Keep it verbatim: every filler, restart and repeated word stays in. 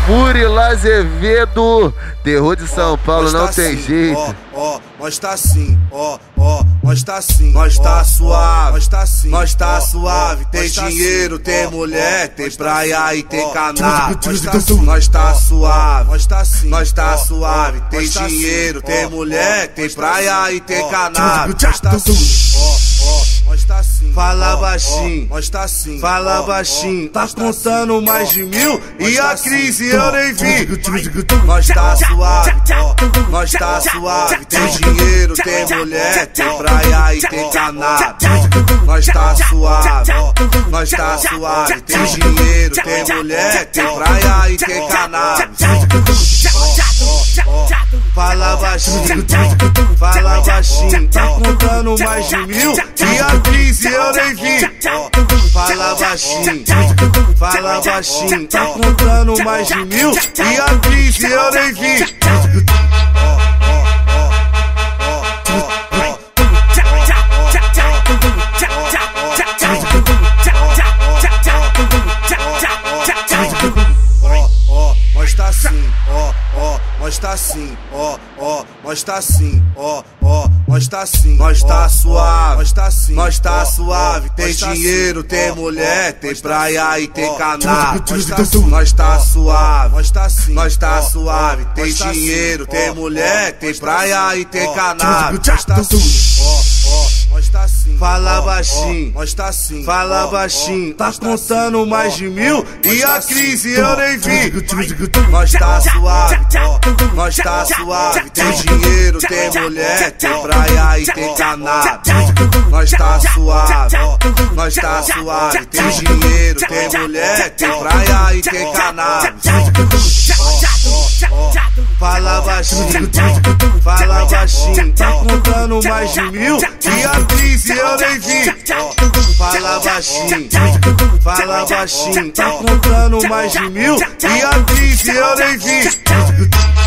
Murilo Azevedo, terror de São Paulo, não tem jeito. Ó, nós tá assim, ó, ó, nós tá assim, nós tá suave, nós tá assim, nós tá suave. Tem dinheiro, tem mulher, tem praia e tem canal. Nós tá suave, nós tá assim, nós tá suave. Tem dinheiro, tem mulher, tem praia e tem canal. Nós tá assim, ó, ó, nós tá assim. Fala baixinho, nós tá assim. Fala baixinho, tá contando mais de mil e a crise eu nem vi. Nós tá suave, nós tá suave. Tem dinheiro, tem mulher, tem praia e tem canal. Nós tá suave, nós tá suave. Tem dinheiro, tem mulher, tem praia e tem canal. Fala baixinho, fala baixinho, tá contando mais de mil e a crise eu nem vi. Fala baixinho, fala baixinho, tá contando mais de mil e a crise eu nem vi. Nós tá assim, ó, ó, nós tá assim, ó, ó, nós tá assim, ó, ó, nós tá assim, nós tá suave, nós tá assim, nós tá suave. Tem dinheiro, tem mulher, tem praia e tem canal. Nós tá suave, nós tá assim, nós tá suave. Tem dinheiro, tem mulher, tem praia e tem canal. Nós tá assim, ó, ó, nós tá assim. Fala baixinho, nós tá assim. Fala baixinho, tá contando mais de mil e a crise eu nem vi. Nós tá suave, nós tá suave. Tem dinheiro, tem mulher, tem praia e tem canal. Nós tá suave, nós tá suave. Tem dinheiro, tem mulher, tem praia e tem canal. Fala baixinho, fala baixinho, tá contando mais de mil e a crise eu nem vi. Fala baixinho, fala baixinho, tá contando mais de mil e a crise eu nem vi.